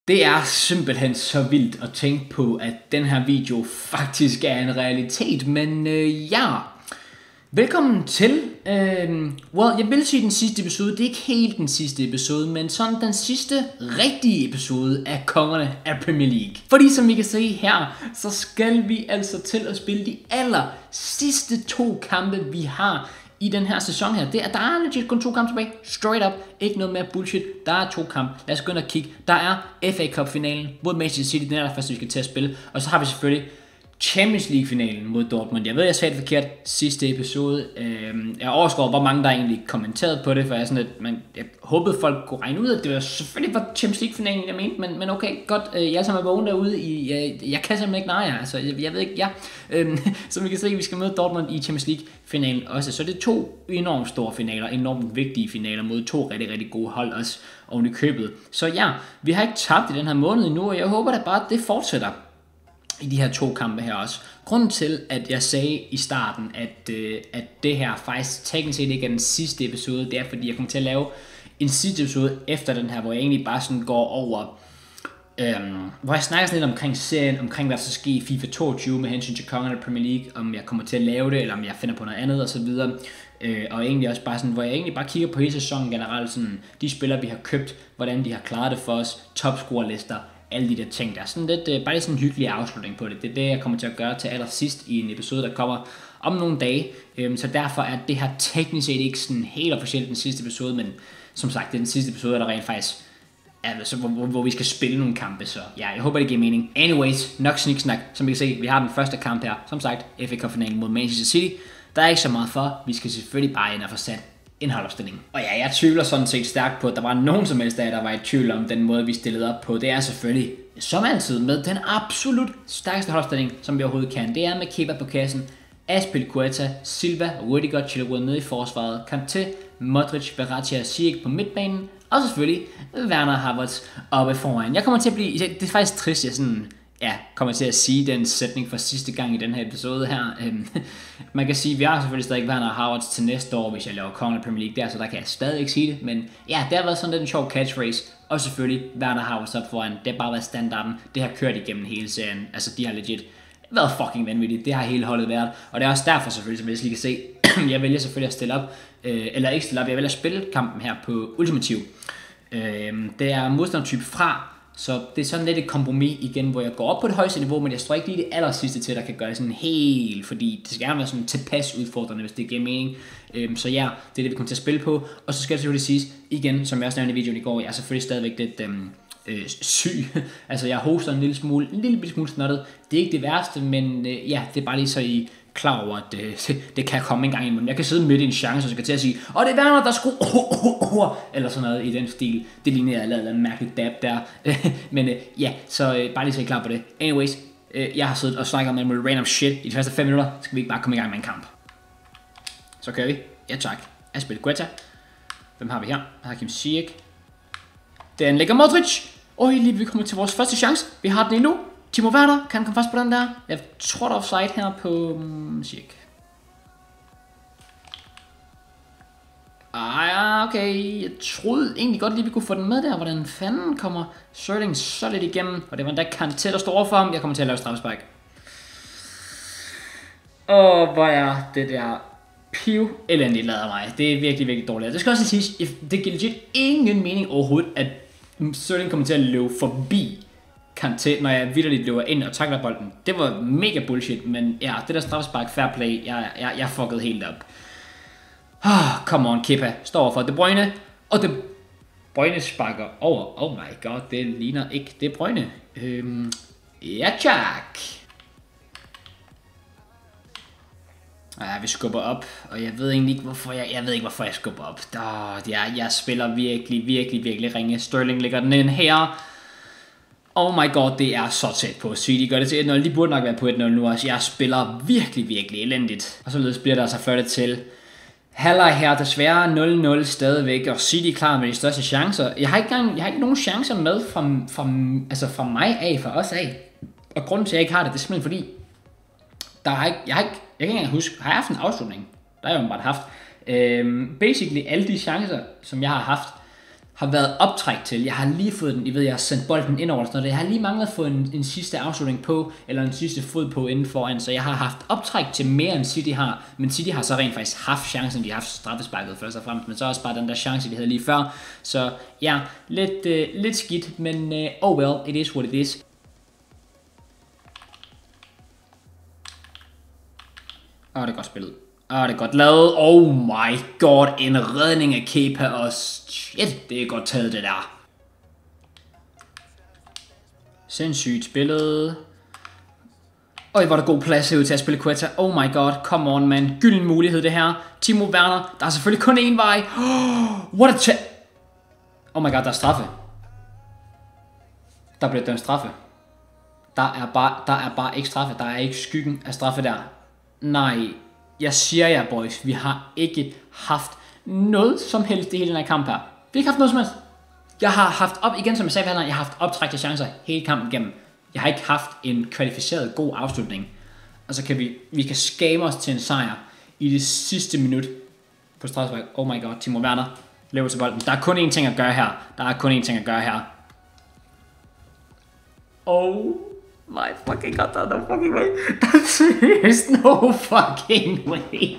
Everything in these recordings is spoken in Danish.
Det er simpelthen så vildt at tænke på, at den her video faktisk er en realitet, men ja. Velkommen til, jeg vil sige den sidste episode, det er ikke helt den sidste episode, men sådan den sidste rigtige episode af Kongerne af Premier League. Fordi som vi kan se her, så skal vi altså til at spille de aller sidste 2 kampe, vi har i den her sæson her. Der er legit kun 2 kampe tilbage, straight up, ikke noget mere bullshit, der er 2 kampe. Lad os gå ind og kigge. Der er FA Cup finalen mod Manchester City, den er der første vi skal til at spille, og så har vi selvfølgelig Champions League finalen mod Dortmund. Jeg ved, jeg sagde det forkert sidste episode. Jeg overskår, hvor mange der egentlig kommenterede på det, for jeg håbede folk kunne regne ud, at det var selvfølgelig var Champions League finalen, jeg mente, men okay, godt, jeg er vågen derude i, jeg kan simpelthen ikke nej, altså, jeg ved ikke, ja. Som vi kan se, vi skal møde Dortmund i Champions League finalen også, så det er 2 enormt store finaler, enormt vigtige finaler mod 2 rigtig, rigtig gode hold også oven i købet. Så ja, vi har ikke tabt i den her måned endnu, og jeg håber da bare, at det fortsætter i de her 2 kampe her også. Grunden til, at jeg sagde i starten, at det her faktisk teknisk set ikke er den sidste episode, det er fordi, jeg kommer til at lave en sidste episode efter den her, hvor jeg egentlig bare sådan går over, hvor jeg snakker sådan lidt omkring serien, omkring hvad der skal ske i FIFA 22 med hensyn til Kongerne af Premier League, om jeg kommer til at lave det, eller om jeg finder på noget andet osv. Og egentlig også bare sådan, hvor jeg egentlig bare kigger på hele sæsonen generelt, sådan de spillere vi har købt, hvordan de har klaret det for os, topscorerlister, alle de der ting der. Sådan lidt, bare lidt sådan en hyggelig afslutning på det. Det er det, jeg kommer til at gøre til allersidst i en episode, der kommer om nogle dage. Så derfor er det her teknisk set ikke sådan helt officielt den sidste episode, men som sagt, det er den sidste episode, der rent faktisk er, hvor vi skal spille nogle kampe. Så ja, jeg håber, det giver mening. Anyways, nok sniksnak. Som I kan se, vi har den første kamp her. Som sagt, FA Cup-finalen mod Manchester City. Der er ikke så meget for. Vi skal selvfølgelig bare ind og få sat en holdopstilling. Og ja, jeg tvivler sådan set stærkt på, at der var nogen som helst af, der var i tvivl om den måde, vi stillede op på. Det er selvfølgelig, som altid, med den absolut stærkeste holdopstilling, som vi overhovedet kan. Det er med Kepa på kassen, Azpilicueta, Silva, Rudiger, Chilwell nede i forsvaret, Kanté, Modric, Verratti og Ziyech på midtbanen, og selvfølgelig Werner Havertz oppe foran. Jeg kommer til at blive, det er faktisk trist, jeg sådan, ja, kommer til at sige den sætning for sidste gang i den her episode her. Man kan sige, at vi har selvfølgelig stadig Werner Havertz til næste år, hvis jeg laver Kongerne af Premier League der, så der kan jeg stadig ikke sige det. Men ja, det har været sådan lidt en sjov catchphrase. Og selvfølgelig Werner Havertz op foran. Det har bare været standarden. Det har kørt igennem hele serien. Altså, de har legit været fucking vanvittigt. Det har hele holdet været. Og det er også derfor selvfølgelig, som jeg lige kan se, jeg vælger selvfølgelig at stille op. Eller ikke stille op, jeg vælger at spille kampen her på ultimativ. Det er modstandertype fra. Så det er sådan lidt et kompromis igen, hvor jeg går op på det højeste niveau, men jeg står ikke lige det aller sidste til, der kan gøre det sådan helt, fordi det skal gerne være sådan tilpas udfordrende, hvis det giver mening. Så ja, det er det, vi kommer til at spille på. Og så skal det selvfølgelig siges, igen, som jeg også nævnte i videoen i går, jeg er selvfølgelig stadigvæk lidt syg. Altså jeg hoster en lille smule snottet. Det er ikke det værste, men ja, det er bare lige så I klar over, at det kan komme en gang imellem. Jeg kan sidde midt i en chance, og så kan til at sige, og det er Werner, der skulle eller sådan noget i den stil. Det ligner, jeg lavede en mærkelig dab der. Men ja, så bare lige så I klar på det. Anyways, jeg har siddet og snakket om en random shit i de første 5 minutter. Skal vi ikke bare komme i gang med en kamp? Så kører vi. Ja tak. Azpilicueta. Hvem har vi her? Hakim Ziyech. Den ligger Modric. Og lige vi kommer til vores første chance. Vi har den endnu. Timo Werner, kan han komme fast på den der? Jeg tror, der er offside her på Ziyech. Okay. Jeg troede egentlig godt lige, vi kunne få den med der. Hvordan fanden kommer Sterling så lidt igennem? Og det var endda Kanté, der står overfor ham. Jeg kommer til at lave straffespark. Hvor er det der piv elendigt lader mig. Det er virkelig, virkelig dårligt. Det skal også sige, det giver legit ingen mening overhovedet, at Sterling kommer til at løbe forbi Kanté, når jeg vitterligt løber ind og takler bolden. Det var mega bullshit, men ja, det der straffespark, fair play, jeg fuckede helt op. Come on, Kepa står over for De Bruyne, og De Bruyne sparker over. Oh my god, det ligner ikke De Bruyne. Ja, tak. Vi skubber op, og jeg ved egentlig ikke, hvorfor jeg skubber op. Jeg spiller virkelig ringe. Sterling lægger den ind her. Oh my god, det er så tæt på. City gør det til 1-0. De burde nok være på 1-0 nu også. Jeg spiller virkelig elendigt. Og således bliver der altså flyttet til halvleg her. Desværre 0-0 stadigvæk. Og City klar med de største chancer. Jeg har ikke nogen chancer med fra mig af, fra os af. Og grunden til, at jeg ikke har det, det er simpelthen fordi, jeg kan ikke engang huske, har jeg haft en afslutning? Der har jeg jo bare haft. Basically alle de chancer, som jeg har haft, har været optræk til. Jeg har lige fået den, jeg har sendt bolden ind over sådan noget. Jeg har lige manglet at få en sidste afslutning på, eller en sidste fod på inden foran, så jeg har haft optræk til mere end City har, men City har så rent faktisk haft chancen, de har haft straffesparket først og fremmest, men så også bare den der chance, de havde lige før. Så ja, lidt skidt, men oh well, it is what it is. Det er godt spillet. Det er godt lavet. Oh my god, en redning af Kepa, og shit, det er godt taget det der. Sindssygt spillet. Hvor er der god plads herude til at spille Quetta. Oh my god, come on man. Gylden mulighed det her. Timo Werner, der er selvfølgelig kun én vej. What a chance. Oh my god, der er straffe. Der bliver dømt straffe. Der er bare ikke straffe. Der er ikke skyggen af straffe der. Nej, jeg siger jer boys, vi har ikke haft noget som helst i hele den her kamp her. Vi har ikke haft noget som helst. Jeg har haft igen som jeg sagde, jeg har haft optrækte chancer hele kampen igennem. Jeg har ikke haft en kvalificeret god afslutning. Og så kan vi kan skame os til en sejr i det sidste minut på straffespark. Oh my god, Timo Werner løber til bolden. Der er kun én ting at gøre her. Oh my fucking god, der er no fucking way. There's no fucking way.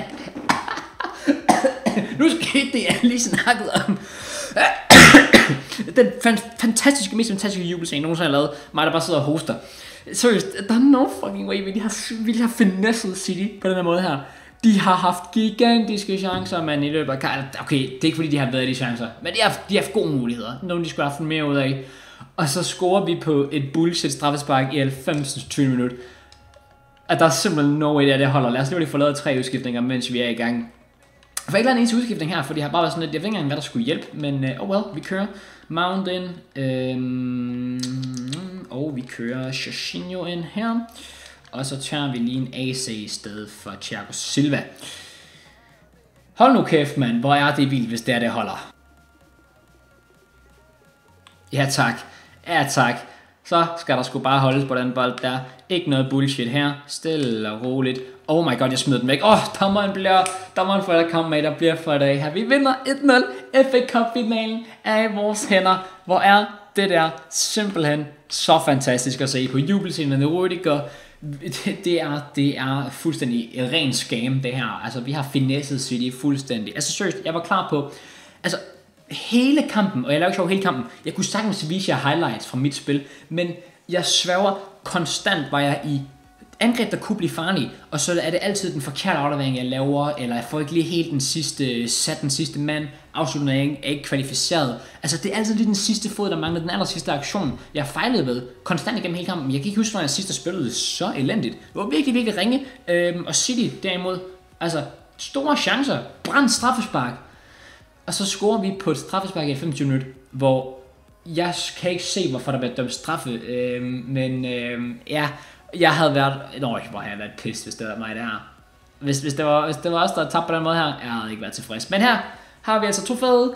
Nu skete det, jeg lige snakket om. Den mest fantastiske jubelscene, nogensinde har lavet. Mig, der bare sidder og hoster. Seriøst, der er no fucking way. Vi har finesset City på den her måde her. De har haft gigantiske chancer, man, i løbet af kampen. Okay, det er ikke fordi, de har været i de chancer. Men de har haft gode muligheder. Nogle, de skulle have haft mere ud af. Og så scorer vi på et bullshit straffespark i 90. minut. At der er simpelthen no way, det holder. Lad os lige få lavet 3 udskiftninger, mens vi er i gang. Jeg får ikke lavet en eneste udskiftning her, for de har bare været sådan lidt, jeg ved ikke engang, hvad der skulle hjælpe, men oh well, vi kører Mount ind, og vi kører Jorginho ind her, og så tager vi lige en AC i stedet for Thiago Silva. Hold nu kæft, mand, hvor er det vildt, hvis det holder. Ja tak, så skal der sgu bare holdes på den bold der. Ikke noget bullshit her. Stille og roligt. Oh my god, jeg smider den væk. Dommeren får der komme med, der bliver for i dag her. Vi vinder 1-0. FA Cup-finalen er i vores hænder. Hvor er det der simpelthen så fantastisk at se på jubelscenen med Rudiger. Det er fuldstændig en ren scam, det her. Altså, vi har finesset City fuldstændig. Altså, seriøst, jeg var klar på... Altså, hele kampen, og jeg lavede ikke sjov hele kampen, jeg kunne sagtens vise jer highlights fra mit spil, men jeg sværger konstant, var jeg i angreb, der kunne blive farlig, og så er det altid den forkerte aflevering, jeg laver, eller jeg får ikke lige helt den sidste mand, afslutningen er ikke kvalificeret. Altså, det er altid lige den sidste fod, der mangler, den aller sidste aktion, jeg fejlede ved, konstant igennem hele kampen. Jeg kan ikke huske, når jeg sidst spillede så elendigt. Det var virkelig ringe, og City derimod, altså, store chancer, brændt straffespark. Og så scorer vi på et straffespark i 25 minutter, hvor jeg kan ikke se, hvorfor der bliver dømt straffe. Ja, jeg havde været... hvor havde jeg været pissed, hvis det var mig der. Hvis det var os, der tabte på den måde her, jeg havde ikke været tilfreds. Men her har vi altså trofæet.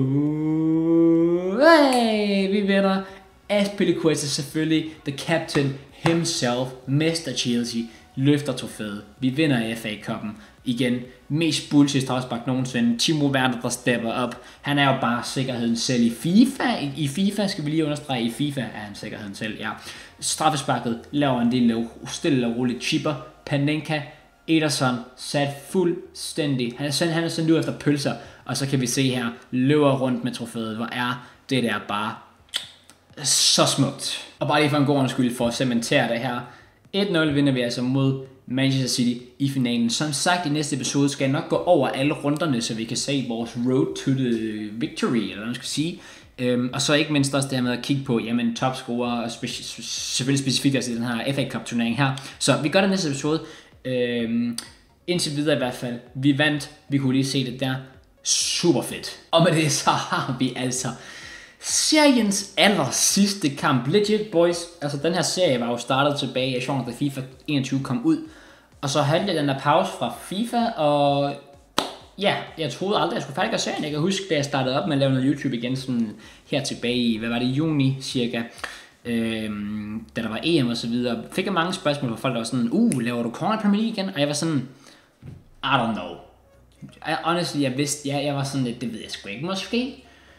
Hey, vi vinder. Azpilicueta selvfølgelig, the captain himself, Mr. Chelsea, løfter trofæet. Vi vinder FA Cup'en. Igen, mest bullshit straffespark nogensinde. Timo Werner, der stepper op. Han er jo bare sikkerheden selv i FIFA. I FIFA skal vi lige understrege. I FIFA er han sikkerheden selv, ja. Straffesparket laver en lille stille og roligt chipper. Panenka, Ederson sat fuldstændig. Han er sendt ud efter pølser. Og så kan vi se her, løber rundt med trofæet. Hvor er det der bare så smukt. Og bare lige for en god undskyld for at cementere det her. 1-0 vinder vi altså mod Manchester City i finalen. Som sagt, i næste episode skal jeg nok gå over alle runderne, så vi kan se vores road to the victory, eller hvad man skal sige. Og så ikke mindst også det her med at kigge på, jamen, topscorer, og selvfølgelig specifikt altså i den her FA Cup turnering her. Så vi gør det næste episode. Indtil videre i hvert fald. Vi vandt, vi kunne lige se det der. Super fedt. Og med det så har vi altså seriens aller sidste kamp. Legit, boys. Altså, den her serie var jo startet tilbage i da FIFA 21 kom ud. Og så havde jeg den der pause fra FIFA, og ja, jeg troede aldrig, jeg skulle færdiggøre serien. Jeg kan huske, da jeg startede op med at lave noget YouTube igen, sådan her tilbage i, hvad var det, juni cirka, da der var EM og så videre, fik jeg mange spørgsmål fra folk, der var sådan, laver du Corner Premier League igen? Og jeg var sådan, I don't know. Honestly, jeg vidste, jeg var sådan lidt, det ved jeg sgu ikke, måske.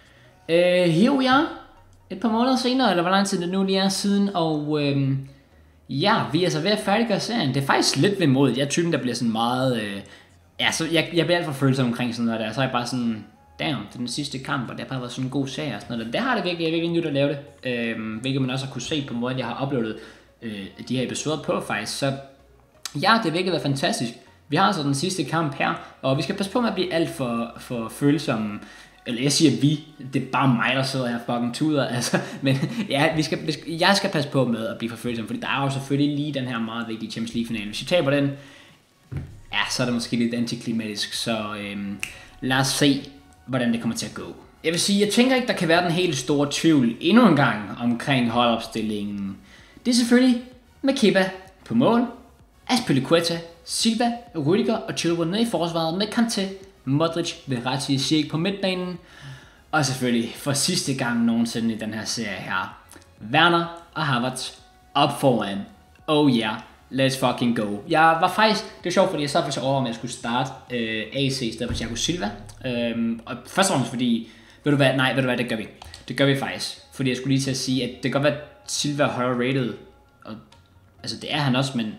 Her vi er. Et par måneder senere, eller hvor lang tid det nu lige er siden, og ja, vi er så ved at færdiggøre serien. Det er faktisk lidt vemodigt. Jeg er typen, der bliver sådan meget... så jeg bliver alt for følsom omkring sådan noget der. Så er jeg bare sådan... Damn, det er den sidste kamp, og det har bare været sådan en god serie og sådan noget. Det har det virkelig nyt at lave det. Hvilket man også har kunne se på måden, jeg har uploadet de her episoder på faktisk. Så ja, det har virkelig været fantastisk. Vi har altså den sidste kamp her, og vi skal passe på med at blive alt for følsomme. Eller jeg siger vi, det er bare mig, der sidder her fucking tuder, altså. Men ja, jeg skal passe på med at blive for følsom, fordi der er jo selvfølgelig lige den her meget vigtige Champions League finale. Hvis vi taber den, ja, så er det måske lidt antiklimatisk, så lad os se, hvordan det kommer til at gå. Jeg vil sige, jeg tænker ikke, der kan være den helt store tvivl endnu en gang omkring holdopstillingen. Det er selvfølgelig med Kepa på mål, Azpilicueta, Silva, Rüdiger og Chilwell nede i forsvaret med Kanté, Modric, Verratti, Ziyech på midtbanen, og selvfølgelig for sidste gang nogensinde i den her serie her, Werner og Havertz op foran. Oh yeah, let's fucking go. Jeg var faktisk, det er sjovt, fordi jeg sad faktisk over, om jeg skulle starte AC i stedet for Thiago Silva. Og først og fremmest fordi, ved du hvad, det gør vi. Det gør vi faktisk, fordi jeg skulle lige til at sige, at det kan godt være, at Silva er højere rated, og altså det er han også, men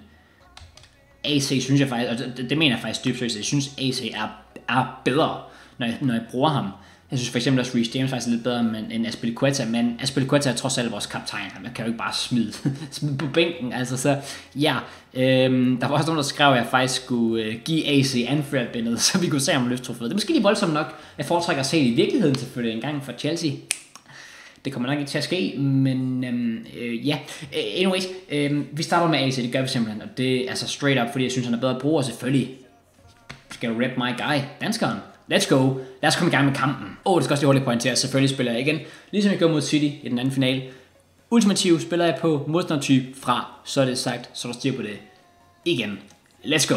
AC synes jeg faktisk, og det mener jeg faktisk dybt seriøst, jeg synes AC er bedre, når jeg bruger ham. Jeg synes for eksempel også Reece James faktisk er lidt bedre end Azpilicueta, men Azpilicueta er trods alt vores kaptajn, man kan jo ikke bare smide på bænken, altså så ja, der var også nogen der skrev, at jeg faktisk skulle give AC Anfield-bindet, så vi kunne se ham løfte trofæet. Det er måske lige voldsomt nok, jeg foretrækker at se det i virkeligheden selvfølgelig en gang for Chelsea. Det kommer nok ikke til at ske, men ja. Anyways, vi starter med AC, det gør vi simpelthen, og det er altså straight up, fordi jeg synes, han er bedre at bruge, og selvfølgelig skal jeg rep my guy, danskeren. Let's go. Lad os komme i gang med kampen. Det skal også lige hurtigt pointere, selvfølgelig spiller jeg igen, ligesom jeg gjorde mod City i den anden finale. Ultimativ spiller jeg på modstandertype fra, så er det sagt, så der styr på det igen. Let's go.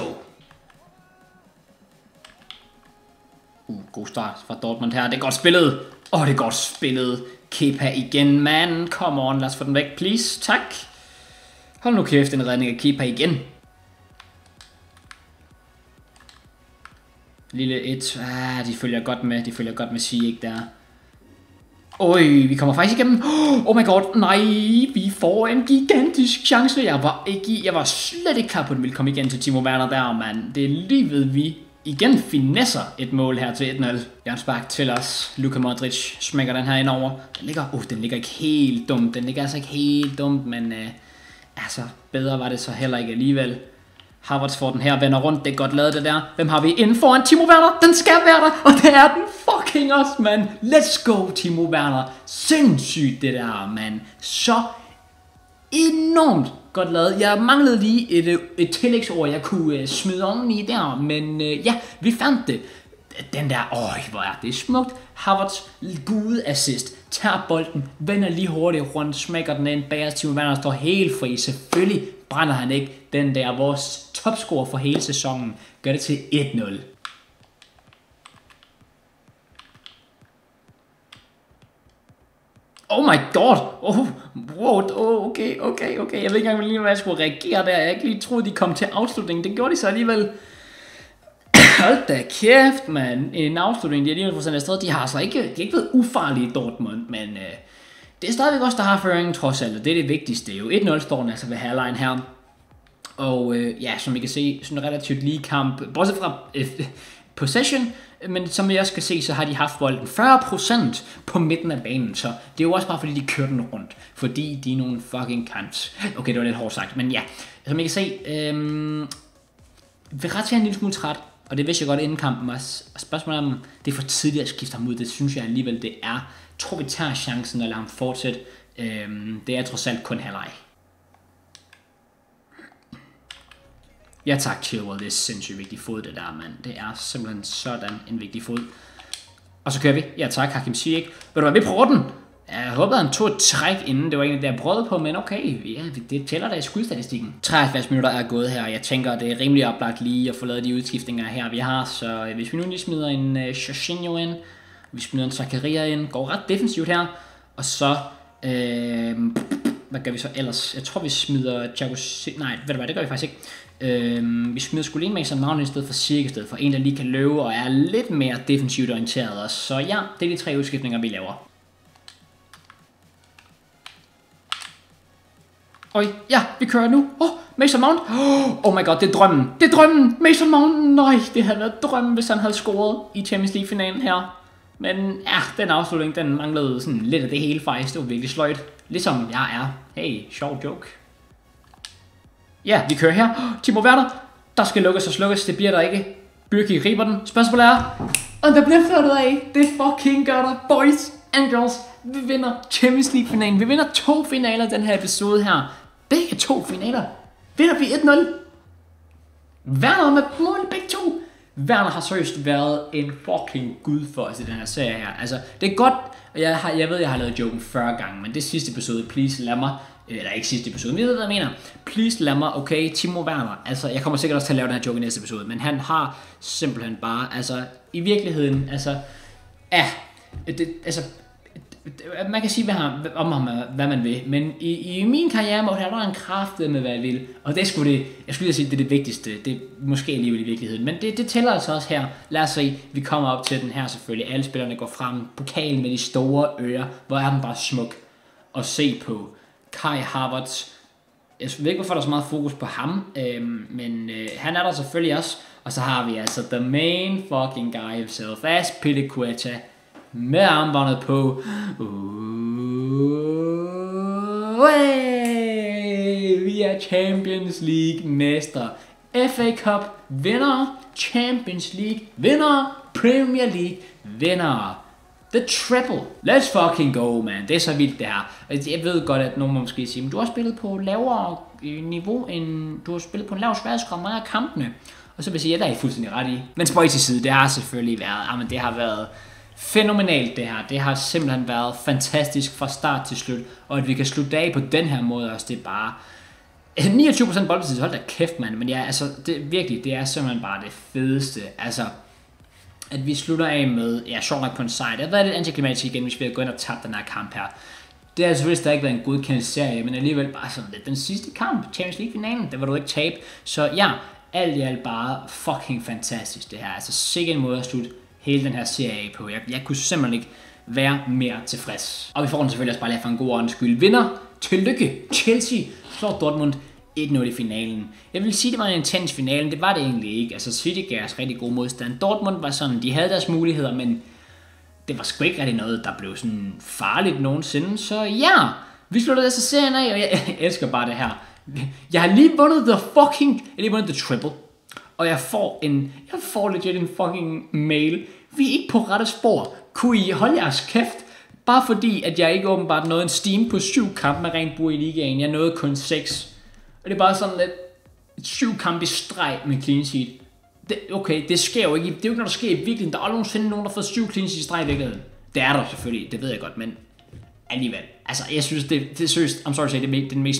God start fra Dortmund her, det er godt spillet. Det er godt spillet. Kepa igen, man. Come on, lad os få den væk, please. Tak. Hold nu kæft, en redning af Kepa igen. Lille 1. De følger godt med. De følger godt med Ziyech der. Vi kommer faktisk igennem. Oh my god, nej. Vi får en gigantisk chance. Jeg var slet ikke klar på, at den ville komme igen til Timo Werner der, mand. Det er lige ved, vi igen finesser et mål her til 1-0. Jørgensbak til os. Luka Modric smækker den her ind over. Den ligger ikke helt dumt. Den ligger altså ikke helt dumt, men altså bedre var det så heller ikke alligevel. Havertz får den her, vender rundt, det er godt lavet det der. Hvem har vi inden foran? Timo Werner, den skal være der, og det er den fucking også, mand. Let's go, Timo Werner. Sindssygt det der, mand. Så enormt godt lavet. Jeg manglede lige et tillægsord, jeg kunne smide oveni der, men ja, vi fandt det. Den der, hvor er det smukt. Havertz, gud assist, tager bolden, vender lige hurtigt rundt, smækker den ind, bagerst Timo Werner står helt fri. Selvfølgelig brænder han ikke den der, vores topscorer for hele sæsonen, gør det til 1-0. Oh my god, okay, jeg ved ikke engang lige, hvad jeg skulle reagere der, jeg ikke lige troede, de kom til afslutningen, det gjorde de så alligevel. Hold da kæft, man. En afslutning, de er alligevel for afsted. De har altså ikke været ufarlige i Dortmund, men det er stadigvæk også, der har føringen trods alt, og det er det vigtigste. Det er jo 1-0 står den altså ved halvlejen her. Og ja, som I kan se, sådan en relativt lige kamp, bortset fra possession, men som jeg også kan se, så har de haft bolden 40% på midten af banen, så det er jo også bare fordi, de kører den rundt, fordi de er nogle fucking kants. Okay, det var lidt hårdt sagt, men ja, som I kan se, Verratti er en lille smule træt, og det vidste jeg godt inden kampen også. Og spørgsmålet om det er for tidligt at skifte ham ud, det synes jeg alligevel det er. Jeg tror vi tager chancen og lader ham fortsætte. Det er trods alt kun halvleg. Ja tak, Chilwell, det er sindssygt vigtig fod det der, mand. Det er simpelthen sådan en vigtig fod. Og så kører vi. Ja tak, Hakim Ziyech. Ved du hvad, vi prøver den. Jeg håbede, han tog et træk inden. Det var egentlig det, jeg prøvede på, men okay. Ja, det tæller da i skudstatistikken. 73 minutter er gået her. Jeg tænker, det er rimelig oplagt lige at få lavet de udskiftninger her, vi har. Så hvis vi nu lige smider en Jorginho ind, vi smider en Zakaria ind, går ret defensivt her. Og så, hvad gør vi så ellers? Jeg tror, vi smider Thiago... Nej, ved du hvad, det gør vi faktisk ikke. Vi smider sgu lige Mason Mount i stedet for Ziyech, i stedet for en, der lige kan løbe og er lidt mere defensivt orienteret også. Så ja, det er de 3 udskiftninger, vi laver. Øj, ja, vi kører nu. Mason Mount. Oh my god, det er drømmen. Det er drømmen. Mason Mount. Nej, det havde været drømmen, hvis han havde scoret i Champions League-finalen her. Men ja, den afslutning, den manglede sådan lidt af det hele faktisk. Det var virkelig sløjt. Ligesom jeg er. Hey, sjov joke. Ja, vi kører her. Timo Werner. Der skal lukkes og slukkes. Det bliver der ikke. Bürki griber den. Spørgsmålet er, og der bliver ført af. Det fucking gør der. Boys and girls. Vi vinder Champions League-finalen. Vi vinder 2 finaler den her episode her. Begge 2 finaler. Vinder vi 1-0. Werner med mål begge 2. Werner har seriøst været en fucking gud for os i den her serie her. Altså, det er godt. Jeg ved, jeg har lavet joken 40 gange, men det sidste episode, please lad mig. Eller ikke sidste episode, men jeg ved, hvad jeg mener. Please lad mig, okay, Timo Werner. Altså, jeg kommer sikkert også til at lave den her joke i næste episode, men han har simpelthen bare, altså, i virkeligheden, altså, man kan sige om ham, hvad man vil, men i min karriere må han være en kraftet med, hvad jeg vil, og det skulle det, jeg skulle sige, det er det vigtigste, det er måske alligevel i virkeligheden, men det tæller altså også her. Lad os se, vi kommer op til den her selvfølgelig, alle spillerne går frem, pokalen med de store ører, hvor er den bare smuk, og se på Kai Havertz. Jeg ved ikke, hvorfor der er så meget fokus på ham, men han er der selvfølgelig også, og så har vi altså the main fucking guy himself, Azpilicueta, med armbåndet på. Vi er Champions League mestre, FA Cup vinder, Champions League vinder, Premier League vinder. The triple. Let's fucking go, man. Det er så vildt det her. Jeg ved godt, at nogen må måske sige, men du har spillet på lavere niveau end du har spillet på en lav sværhedsgrad mange af kampene. Og så vil jeg sige, at der er I fuldstændig ret i. Men spøj til side, det har selvfølgelig været, men det har været fænomenalt det her. Det har simpelthen været fantastisk fra start til slut. Og at vi kan slutte af på den her måde også, det er bare 29% boldbesiddelse. Hold da kæft, mand. Men ja, altså, det er simpelthen bare det fedeste. Altså, at vi slutter af med, ja, sjovt nok på en sejr. Det har været lidt antiklimatisk igen, hvis vi havde gået ind og tabt den her kamp her. Det har selvfølgelig stadig været en godkendt serie, men alligevel bare sådan lidt den sidste kamp, Champions League-finalen, det var du ikke tabe. Så ja, alt i alt bare fucking fantastisk det her. Altså sikkert en måde at slutte hele den her serie af på. Jeg kunne simpelthen ikke være mere tilfreds. Og vi får den selvfølgelig også bare lige for en god ordens skyld. Vinder, tillykke, Chelsea slår Dortmund 1-0 i finalen. Jeg vil sige, det var en intens finalen. Det var det egentlig ikke. Altså City gav os rigtig god modstand. Dortmund var sådan, de havde deres muligheder, men det var sgu ikke rigtig noget, der blev sådan farligt nogensinde. Så ja, vi sluttede altså serien af, og jeg elsker bare det her. Jeg har lige vundet the triple. Og jeg får legit en fucking mail. Vi er ikke på rette spor. Kunne I holde jeres kæft? Bare fordi, at jeg ikke åbenbart nåede en steam på 7 kampe med rent bur i ligaen. Jeg nåede kun 6. Og det er bare sådan lidt 7 kampe i streg med clean sheet. Det sker jo ikke. Det er jo ikke, når der sker i virkeligheden. Der er aldrig nogensinde nogen, der har fået 7 clean sheet i streg i virkeligheden. Det er der selvfølgelig, det ved jeg godt, men alligevel. Altså, jeg synes, det er seriøst, I'm sorry to say, det er den mest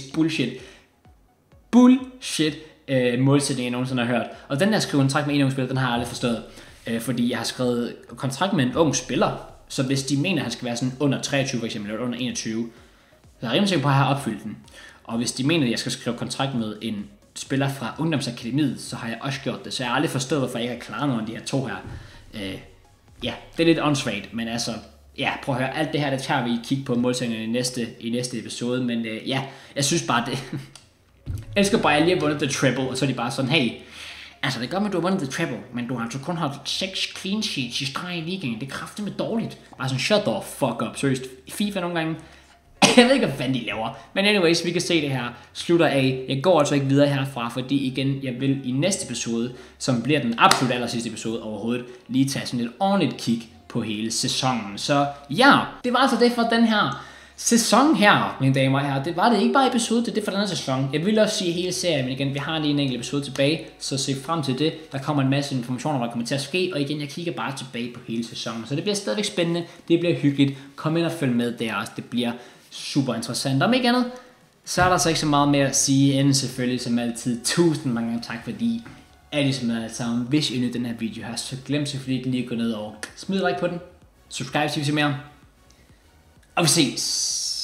bullshit målsætning, jeg nogensinde har hørt. Og den der skrive kontrakt med en ung spiller, den har jeg aldrig forstået. Fordi jeg har skrevet kontrakt med en ung spiller, så hvis de mener, at han skal være sådan under 23 for eksempel, eller under 21, så er jeg rimelig sikker på, at jeg har opfyldt den. Og hvis de mener, at jeg skal skrive kontrakt med en spiller fra ungdomsakademiet, så har jeg også gjort det. Så jeg har aldrig forstået, hvorfor jeg ikke har klaret nogen af de her 2 her. Ja, det er lidt unsvagt, men altså, ja, prøv at høre, alt det her, det tager vi i kig på målsætningerne i næste episode, men ja, jeg synes bare, det jeg elsker bare, at jeg lige har vundet the triple, og så er de bare sådan, hey, altså det gør man, at du har vundet the triple, men du har altså kun haft 6 clean sheets i streg i ligaen, det er kraftedeme dårligt. Bare sådan, shut the fuck up, seriøst, FIFA nogle gange, jeg ved ikke, hvad fanden de laver, men anyways, vi kan se det her, slutter af, jeg går altså ikke videre herfra, fordi igen, jeg vil i næste episode, som bliver den absolut aller sidste episode overhovedet, lige tage sådan et ordentligt kig på hele sæsonen. Så ja, det var altså det for den her sæson her, mine damer og herrer. Det var det ikke bare episode, det er det for den her sæson. Jeg vil også sige hele serien, men igen, vi har lige en enkelt episode tilbage, så se frem til det. Der kommer en masse informationer, der kommer til at ske, og igen, jeg kigger bare tilbage på hele sæsonen. Så det bliver stadigvæk spændende, det bliver hyggeligt. Kom ind og følg med der også, det bliver super interessant. Om ikke andet, så er der så ikke så meget mere at sige, end selvfølgelig som altid. Tusind mange gange tak, fordi alle som er alt sammen. Hvis I nyder den her video her, så glem selvfølgelig ikke lige at gå ned og smid like på den. Subscribe, hvis I vil se mere. Og vi ses.